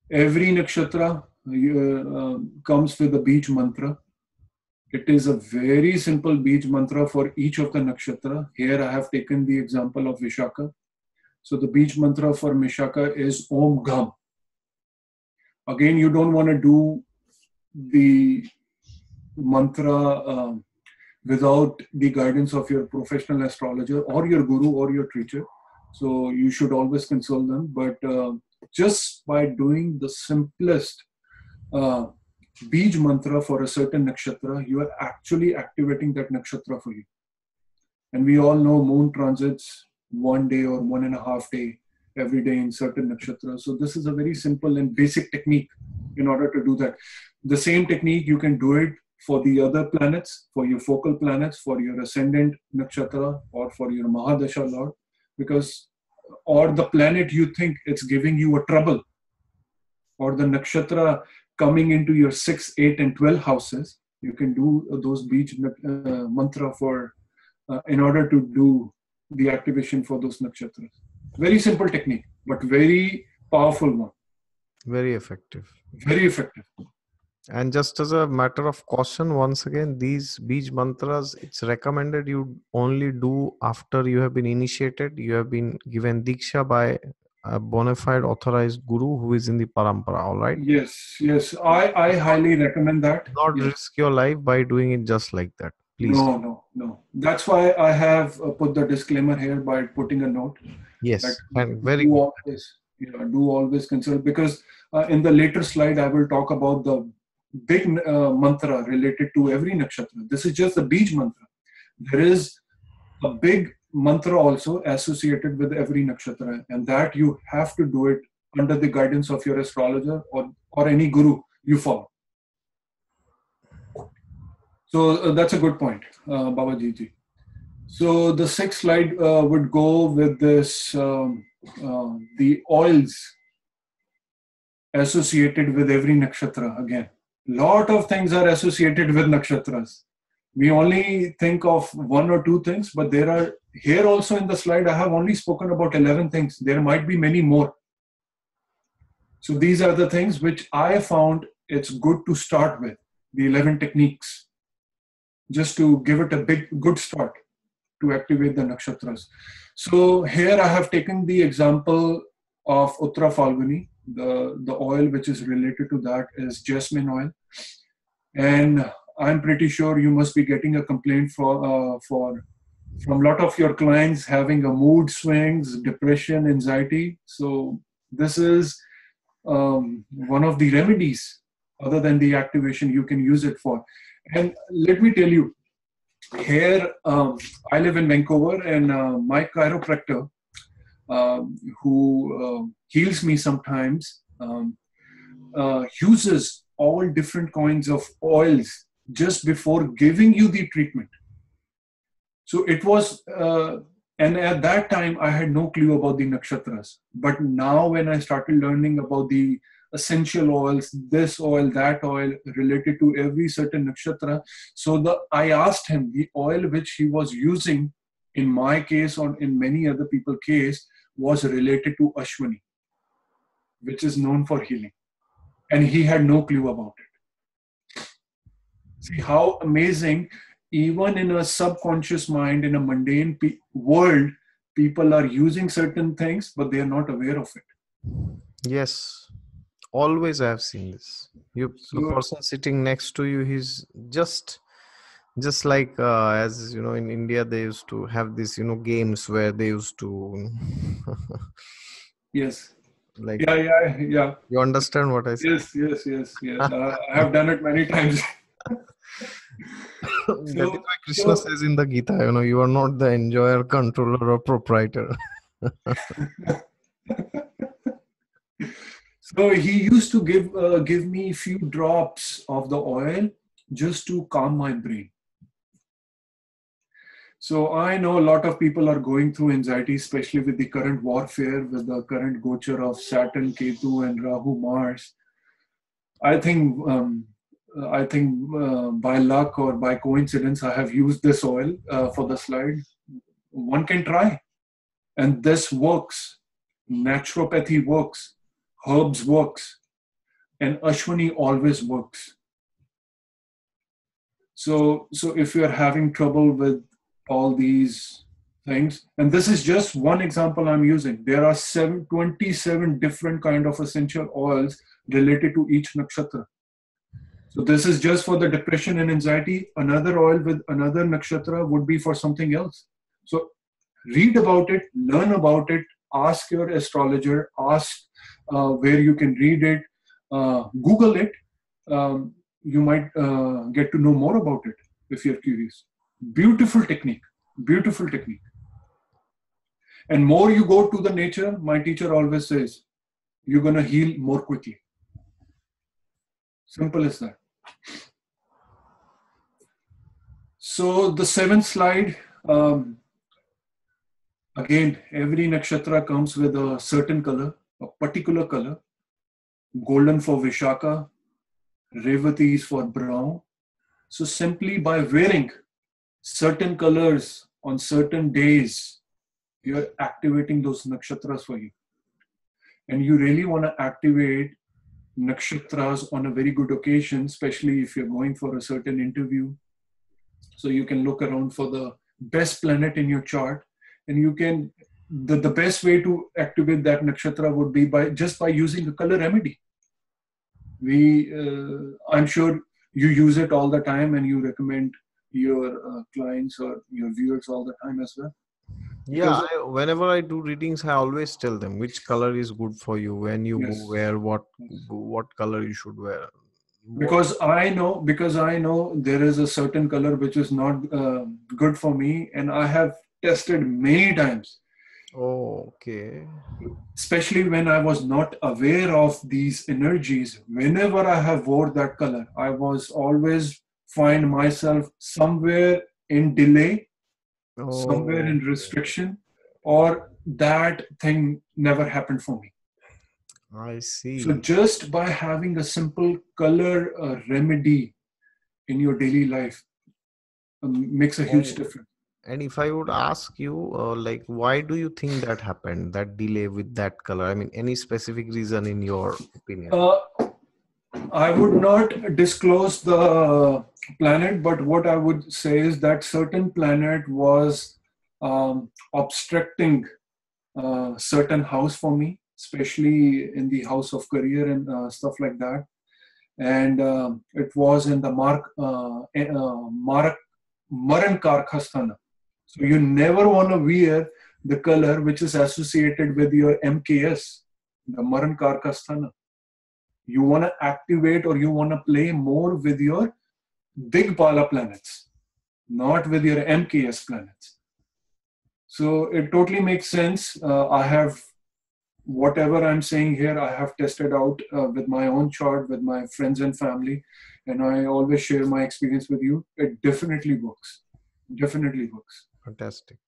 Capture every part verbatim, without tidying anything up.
Every nakshatra uh, uh, comes with a beach mantra. It is a very simple beach mantra for each of the nakshatra. Here I have taken the example of Vishaka. So the beach mantra for Vishaka is Om Gham. Again, you don't want to do the mantra uh, without the guidance of your professional astrologer or your guru or your teacher. So you should always consult them. But uh, just by doing the simplest uh, Bij mantra for a certain nakshatra, you are actually activating that nakshatra for you. And we all know moon transits one day or one and a half day every day in certain nakshatras. So this is a very simple and basic technique in order to do that. The same technique, you can do it for the other planets, for your focal planets, for your ascendant nakshatra, or for your Mahadasha Lord, because, or the planet you think it's giving you a trouble, or the nakshatra coming into your six, eight, and twelve houses, you can do those Bij uh, mantra for, uh, in order to do the activation for those nakshatras. Very simple technique, but very powerful one. Very effective. Very effective. And just as a matter of caution, once again, these Bij mantras, it's recommended you only do after you have been initiated, you have been given Diksha by a bona fide authorized guru who is in the parampara, all right? Yes, yes. I, I highly recommend that. Do not yes. risk your life by doing it just like that. Please. No, no, no. That's why I have uh, put the disclaimer here by putting a note. Yes, and very do good. always, you know, do always consult, because uh, in the later slide I will talk about the big uh, mantra related to every nakshatra. This is just the Bij mantra. There is a big mantra also associated with every nakshatra, and that you have to do it under the guidance of your astrologer or, or any guru you follow. So uh, that's a good point, uh, Babaji ji. So the sixth slide uh, would go with this, um, uh, the oils associated with every nakshatra. Again, lot of things are associated with nakshatras. We only think of one or two things, but there are, here also in the slide, I have only spoken about eleven things. There might be many more. So these are the things which I found it's good to start with, the eleven techniques, just to give it a big, good start to activate the nakshatras. So here I have taken the example of Uttara Falguni. The, the oil which is related to that is jasmine oil. And I'm pretty sure you must be getting a complaint for, uh, for from a lot of your clients having a mood swings, depression, anxiety. So this is um, one of the remedies other than the activation you can use it for. And let me tell you, here um, I live in Vancouver, and uh, my chiropractor um, who uh, heals me sometimes um, uh, uses all different kinds of oils just before giving you the treatment. So it was, uh, and at that time I had no clue about the nakshatras. But now when I started learning about the essential oils, this oil, that oil related to every certain nakshatra. So the, I asked him the oil which he was using in my case or in many other people's case was related to Ashwini, which is known for healing. And he had no clue about it. See how amazing, even in a subconscious mind, in a mundane pe- world, people are using certain things, but they are not aware of it. Yes. Always I have seen this. You, So, the person sitting next to you, he's just just like uh, as you know, in India they used to have this, you know, games where they used to yes. like Yeah, yeah, yeah. you understand what I said? Yes, yes, yes, yes. uh, I have done it many times. So, that is why Krishna so, says in the Gita, you know, you are not the enjoyer, controller, or proprietor. So he used to give uh, give me a few drops of the oil just to calm my brain. So I know a lot of people are going through anxiety, especially with the current warfare, with the current gochar of Saturn, Ketu, and Rahu, Mars. I think um, I think uh, by luck or by coincidence, I have used this oil uh, for the slide. One can try, and this works. Naturopathy works. Herbs works. and Ashwini always works. So, so if you're having trouble with all these things, and this is just one example I'm using, there are seven, twenty-seven different kind of essential oils related to each nakshatra. So this is just for the depression and anxiety. Another oil with another nakshatra would be for something else. So read about it, learn about it, ask your astrologer, ask uh, where you can read it, uh, Google it. Um, you might uh, get to know more about it if you're curious. Beautiful technique, beautiful technique. And more you go to the nature, my teacher always says, you're going to heal more quickly. Simple as that. So the seventh slide, um, again, every nakshatra comes with a certain color, a particular color. Golden for Vishaka, Revati is for brown. So simply by wearing certain colors on certain days, you're activating those nakshatras for you. And you really want to activate nakshatras on a very good occasion, especially if you're going for a certain interview. So you can look around for the best planet in your chart, and you can, the, the best way to activate that nakshatra would be by just by using a color remedy. We, uh, I'm sure you use it all the time, and you recommend your uh, clients or your viewers all the time as well. Yeah, I, whenever I do readings, I always tell them which color is good for you, when you Yes. go wear what, Yes. what color you should wear. Because I know, because I know there is a certain color which is not uh, good for me, and I have tested many times. Oh, okay. Especially when I was not aware of these energies. Whenever I have wore that color, I was always find myself somewhere in delay, Oh, somewhere in okay. restriction, or that thing never happened for me. I see. So just by having a simple color uh, remedy in your daily life um, makes a huge And, difference. and if I would ask you, uh, like, why do you think that happened, that delay with that color? I mean, any specific reason in your opinion? Uh, I would not disclose the planet, but what I would say is that certain planet was um, obstructing uh, certain house for me, especially in the house of career and uh, stuff like that. And um, it was in the Mark uh, uh, Mark Maran Karkhasthana. So you never want to wear the color which is associated with your M K S, the Maran Karkhasthana. You want to activate or you want to play more with your Digbala planets, not with your M K S planets. So it totally makes sense. Uh, I have, whatever I'm saying here, I have tested out uh, with my own chart, with my friends and family, and I always share my experience with you. It definitely works. Definitely works. Fantastic.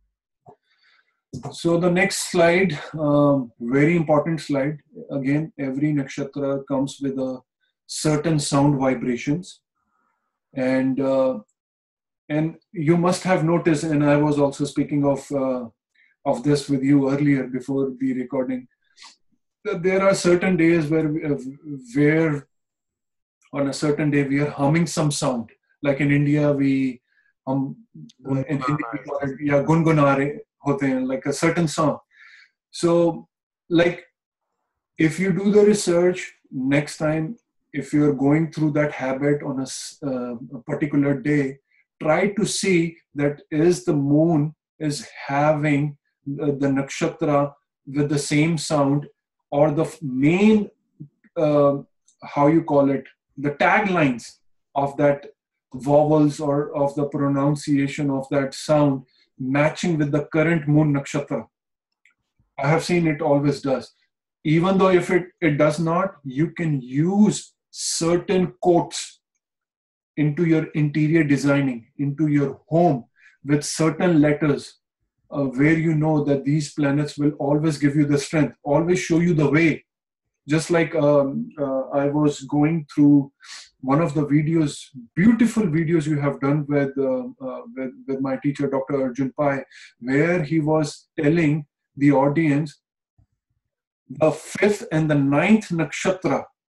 So the next slide, um, very important slide. Again, every nakshatra comes with a certain sound vibrations, and uh, and you must have noticed. And I was also speaking of uh, of this with you earlier before the recording. That there are certain days where uh, where on a certain day we are humming some sound. Like in India, we hum uh, in Hindi we call it yeah gungunare hote hain, like a certain song. So, like, if you do the research next time, if you're going through that habit on a, uh, a particular day, try to see that is the moon is having the, the nakshatra with the same sound, or the main, uh, how you call it, the taglines of that vowels or of the pronunciation of that sound matching with the current moon nakshatra. I have seen it always does. Even though if it, it does not, you can use certain quotes into your interior designing, into your home with certain letters uh, where you know that these planets will always give you the strength, always show you the way. Just like um, uh, I was going through one of the videos, beautiful videos you have done with, uh, uh, with, with my teacher, Doctor Arjun Pai, where he was telling the audience the fifth and the ninth nakshatra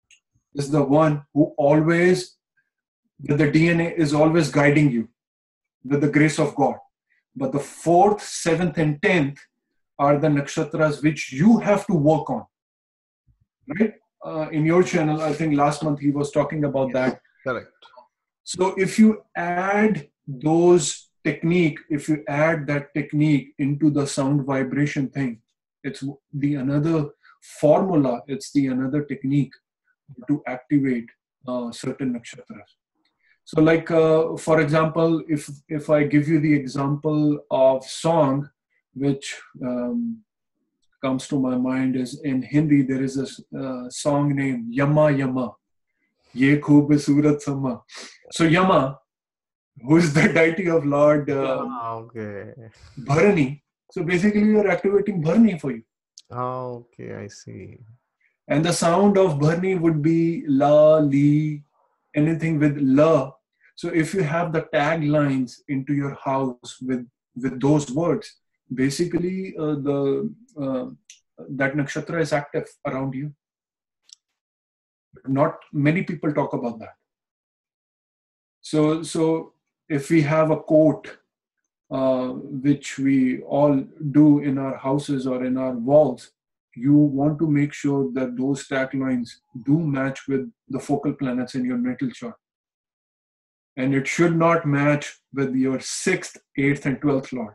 is the one who always, with the D N A, is always guiding you with the grace of God. But the fourth, seventh, and tenth are the nakshatras which you have to work on, right? Uh, in your channel, I think last month he was talking about that. Correct. So if you add those technique, if you add that technique into the sound vibration thing, it's the another formula, it's the another technique to activate uh, certain nakshatras. So like, uh, for example, if, if I give you the example of song, which um, comes to my mind is in Hindi, there is a uh, song named Yama Yama. Ye khoob surat sama. So Yama, who is the deity of Lord uh, Ah, okay. Bharani. So basically you are activating Bharani for you. Ah, okay, I see. And the sound of Bharani would be La, Li, anything with La. So if you have the taglines into your house with, with those words, basically uh, the uh, that nakshatra is active around you. Not many people talk about that. So, so if we have a quote, uh, which we all do in our houses or in our walls, you want to make sure that those taglines do match with the focal planets in your natal chart. And it should not match with your sixth, eighth, and twelfth lord.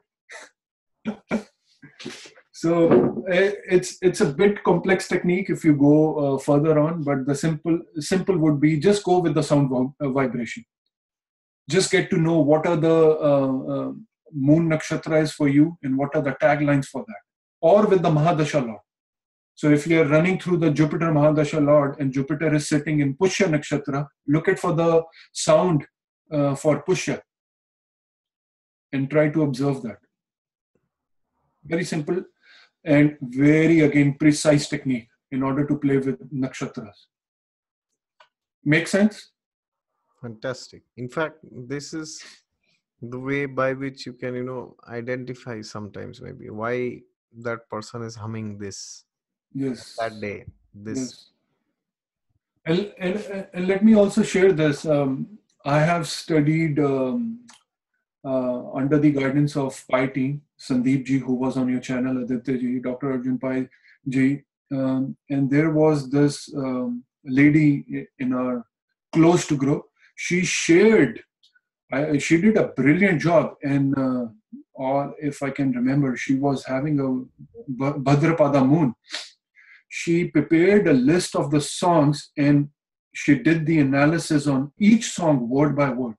So it's it's a bit complex technique if you go uh, further on, but the simple simple would be just go with the sound vibration. Just get to know what are the uh, uh, moon nakshatras for you and what are the taglines for that. Or with the Mahadasha Lord. So if you're running through the Jupiter Mahadasha Lord and Jupiter is sitting in Pushya Nakshatra, look at for the sound uh, for Pushya and try to observe that. Very simple and very, again, precise technique in order to play with nakshatras. Make sense? Fantastic. In fact, this is the way by which you can, you know, identify sometimes maybe why that person is humming this. Yes. That day. This. Yes. And, and, and let me also share this. Um, I have studied um, uh, under the guidance of Pi team, Sandeep ji, who was on your channel, Aditya ji, Doctor Arjun Pai ji. Um, and there was this um, lady in our closed group. She shared, I, she did a brilliant job. And uh, or if I can remember, she was having a Bhadrapada moon. She prepared a list of the songs and she did the analysis on each song word by word.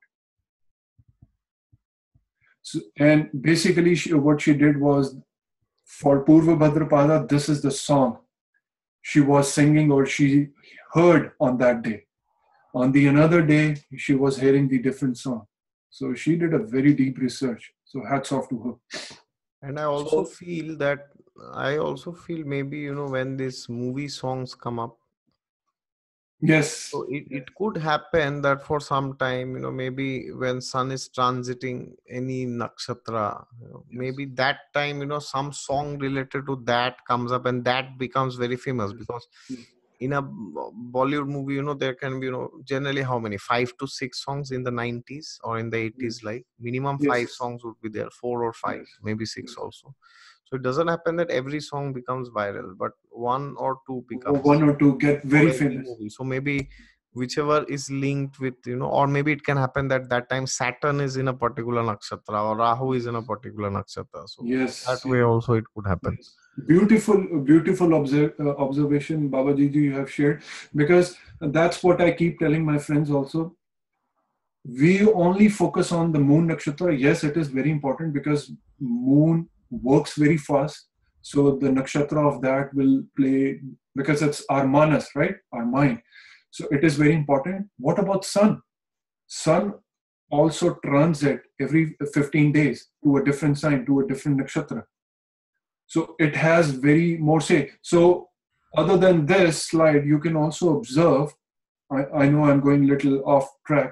So, and basically she, what she did was, for Purva Bhadrapada, this is the song she was singing or she heard on that day. On the another day, she was hearing the different song. So she did a very deep research. So hats off to her. And I also So, feel that, I also feel maybe, you know, when these movie songs come up, yes. so it, it could happen that for some time, you know, maybe when sun is transiting any nakshatra, you know, Yes. maybe that time, you know, some song related to that comes up and that becomes very famous. Yes. Because Yes. in a Bollywood movie, you know, there can be, you know, generally how many, five to six songs in the nineties or in the eighties, Yes. like minimum Yes. five songs would be there, four or five, Yes. maybe six Yes. also. So it doesn't happen that every song becomes viral, but one or two becomes One or two get for very every famous. movie. So maybe whichever is linked with, you know, or maybe it can happen that that time Saturn is in a particular nakshatra or Rahu is in a particular nakshatra. So Yes. that way also it could happen. Yes. Beautiful, beautiful observe, uh, observation, Babaji ji, you have shared, because that's what I keep telling my friends also. We only focus on the moon nakshatra. Yes, it is very important because moon works very fast. So the nakshatra of that will play, because it's our manas, right? Our mind. So it is very important. What about sun? Sun also transit every fifteen days to a different sign, to a different nakshatra. So it has very more say. So other than this slide, you can also observe, I, I know I'm going a little off track.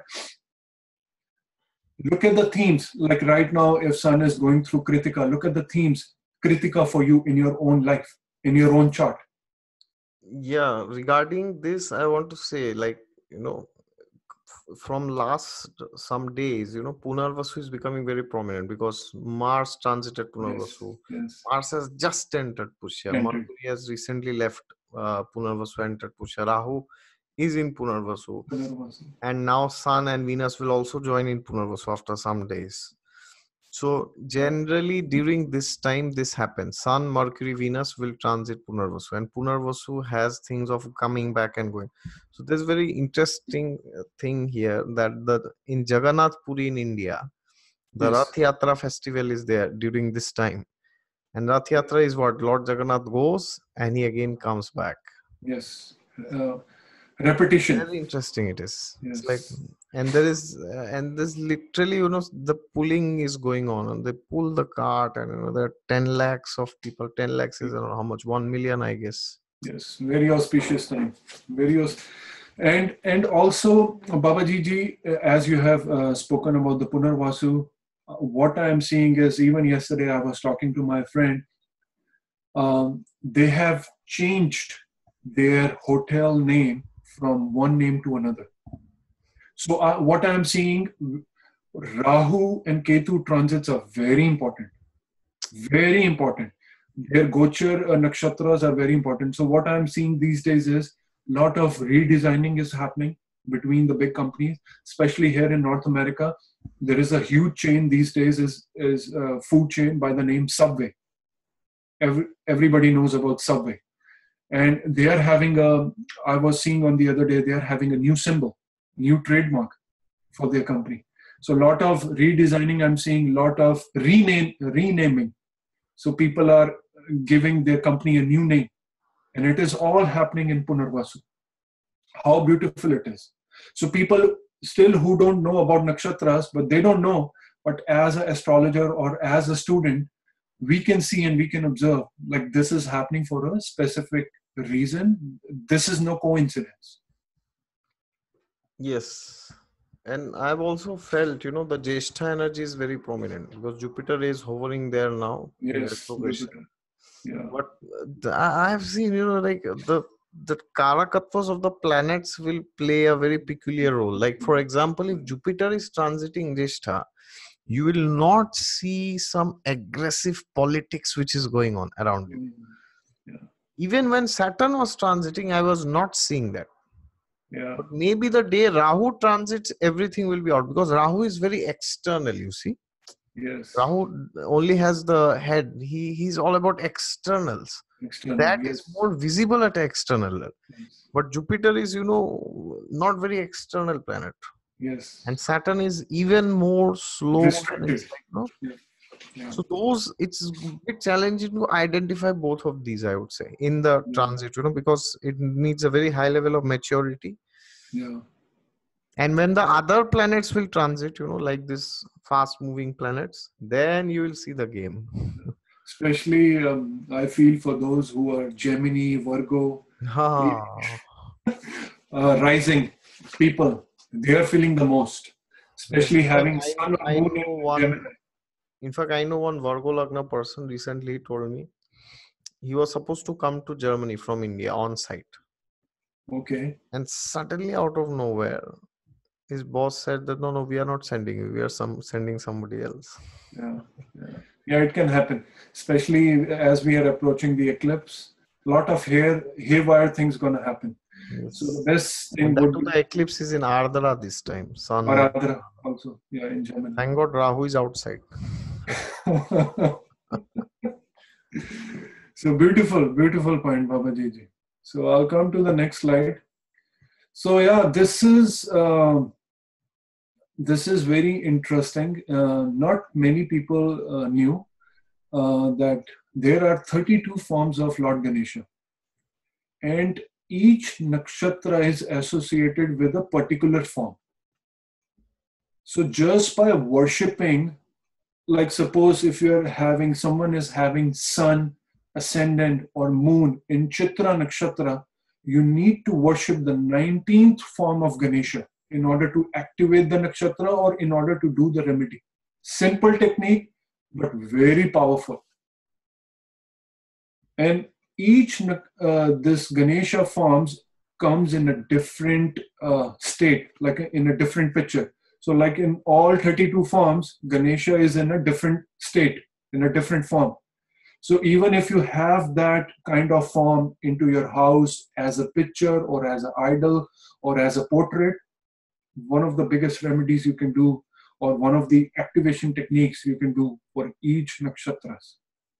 Look at the themes, like right now, if sun is going through Kritika, look at the themes, Kritika for you in your own life, in your own chart. Yeah, regarding this, I want to say, like, you know, f- from last some days, you know, Punarvasu is becoming very prominent because Mars transited Yes, Punarvasu. yes. Mars has just entered Pushya. Entered. Mercury has recently left uh, Punarvasu, entered Pushya. Rahu is in Punarvasu. Punarvasu. And now Sun and Venus will also join in Punarvasu after some days. So generally during this time this happens. Sun, Mercury, Venus will transit Punarvasu, and Punarvasu has things of coming back and going. So there's very interesting uh, thing here that the in Jagannath Puri in India, the Yes, Rath Yatra festival is there during this time. And Rath Yatra is what Lord Jagannath goes and he again comes back. yes. Uh, repetition. Very interesting it is. It's like, Yes. and there is, uh, and this literally, you know, the pulling is going on, and they pull the cart, and you know, there are ten lakhs of people. ten lakhs is, I don't know how much, one million, I guess. Yes, very auspicious time. Very aus- and and also Babaji ji, uh, as you have uh, spoken about the Punarvasu, uh, what I am seeing is even yesterday I was talking to my friend. Um, they have changed their hotel name from one name to another. So uh, what I am seeing, Rahu and Ketu transits are very important. Very important. Their Gochar uh, nakshatras are very important. So what I'm seeing these days is a lot of redesigning is happening between the big companies, especially here in North America. There is a huge chain these days is is a food chain by the name Subway. Every, everybody knows about Subway, and they are having a. I was seeing on the other day they are having a new symbol, new trademark for their company. So a lot of redesigning. I'm seeing a lot of rename renaming. So people are giving their company a new name, and it is all happening in Punarvasu. How beautiful it is. So people still who don't know about nakshatras, but they don't know. But as an astrologer or as a student, we can see and we can observe like this is happening for a specific reason. This is no coincidence. Yes. And I've also felt, you know, the Jeshta energy is very prominent because Jupiter is hovering there now in Yes, retrogression. Jupiter. Yeah. But uh, the- I- I've seen, you know, like uh, the the Karakatvas of the planets will play a very peculiar role. Like, for example, if Jupiter is transiting Jeshta, you will not see some aggressive politics which is going on around you. Mm. Yeah. Even when Saturn was transiting, I was not seeing that. Yeah. But maybe the day Rahu transits, everything will be out because Rahu is very external, you see. Yes. Rahu only has the head. He he's all about externals. External. That is Yes. more visible at external level. Yes. But Jupiter is, you know, not very external planet. Yes. And Saturn is even more slow and Restricted. it's like, no. Yeah. Yeah. So those, it's a bit challenging to identify both of these, I would say, in the Yeah. transit, you know, because it needs a very high level of maturity. Yeah. And when the other planets will transit, you know, like this fast moving planets, then you will see the game. Especially, um, I feel for those who are Gemini, Virgo, Ah, uh, rising people, they are feeling the most. yes. Especially In fact, having I, Sun or I Moon know in one, Gemini. in fact, I know one Virgo Lagna person recently told me he was supposed to come to Germany from India on site. Okay. And suddenly out of nowhere, his boss said that no, no, we are not sending you. We are some sending somebody else. Yeah. Yeah. Yeah, it can happen. Especially as we are approaching the eclipse. A lot of hair, haywire things going to happen. So the Yes. best And thing that would too, be the eclipse is in Ardhara this time. Sun, Moon. Aradhara also. Yeah, in Germany. Thank God Rahu is outside. So beautiful, beautiful point, Baba Ji. So I'll come to the next slide. So yeah, this is uh, this is very interesting. Uh, not many people uh, knew uh, that there are thirty-two forms of Lord Ganesha, and each nakshatra is associated with a particular form. So just by worshipping, like suppose if you're having someone is having sun, ascendant, or moon in Chitra nakshatra, you need to worship the nineteenth form of Ganesha in order to activate the nakshatra or in order to do the remedy. Simple technique, but very powerful. And each uh, this Ganesha forms comes in a different uh, state, like in a different picture. So like in all thirty-two forms, Ganesha is in a different state, in a different form. So even if you have that kind of form into your house as a picture or as an idol or as a portrait, one of the biggest remedies you can do, or one of the activation techniques you can do for each nakshatras.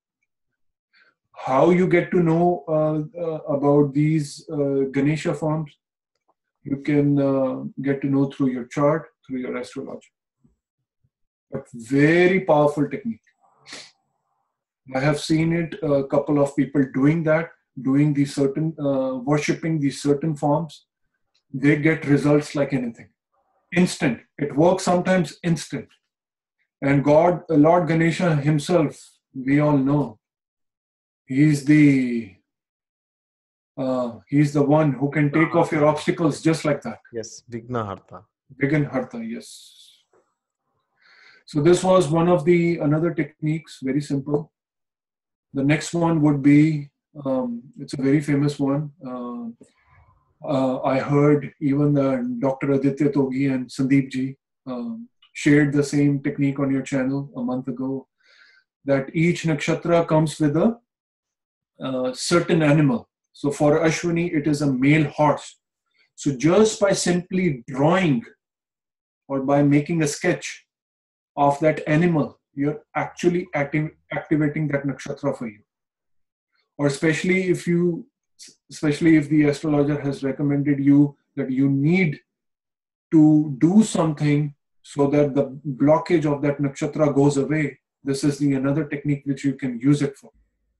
How you get to know uh, uh, about these uh, Ganesha forms, you can uh, get to know through your chart, through your astrology. But very powerful technique. I have seen it, a couple of people doing that, doing these certain, uh, worshipping these certain forms. They get results like anything. Instant. It works sometimes instant. And God, Lord Ganesha himself, we all know, he's the uh, he's the one who can take off your obstacles just like that. Yes, Vignaharta. Vignaharta, yes. So this was one of the another techniques, very simple. The next one would be, um, it's a very famous one. Uh, uh, I heard even uh, Doctor Aditya Togi and Sandeep ji um, shared the same technique on your channel a month ago, that each nakshatra comes with a uh, certain animal. So for Ashwini, it is a male horse. So just by simply drawing or by making a sketch of that animal, you're actually active, activating that nakshatra for you. Or especially if you, especially if the astrologer has recommended you that you need to do something so that the blockage of that nakshatra goes away, this is the another technique which you can use it for.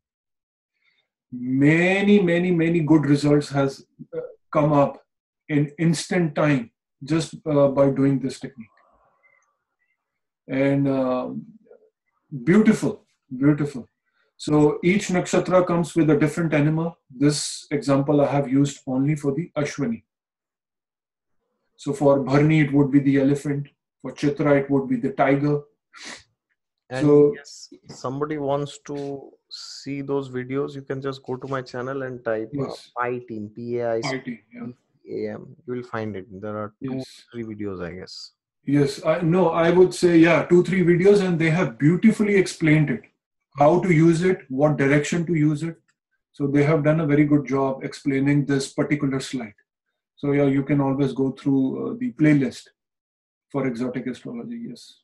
Many, many, many good results has uh, come up in instant time just uh, by doing this technique. And uh, beautiful, beautiful. So each nakshatra comes with a different animal. This example I have used only for the Ashwini. So for Bharni, it would be the elephant. For Chitra, it would be the tiger. And so, yes, somebody wants to see those videos, you can just go to my channel and type yes, uh, Pi Team, P A I I T, yeah. A M. You will find it. There are two, Yes. three videos, I guess. Yes, I no, I would say, yeah, two, three videos, and they have beautifully explained it. How to use it, what direction to use it. So they have done a very good job explaining this particular slide. So yeah, you can always go through uh, the playlist for exotic astrology, yes.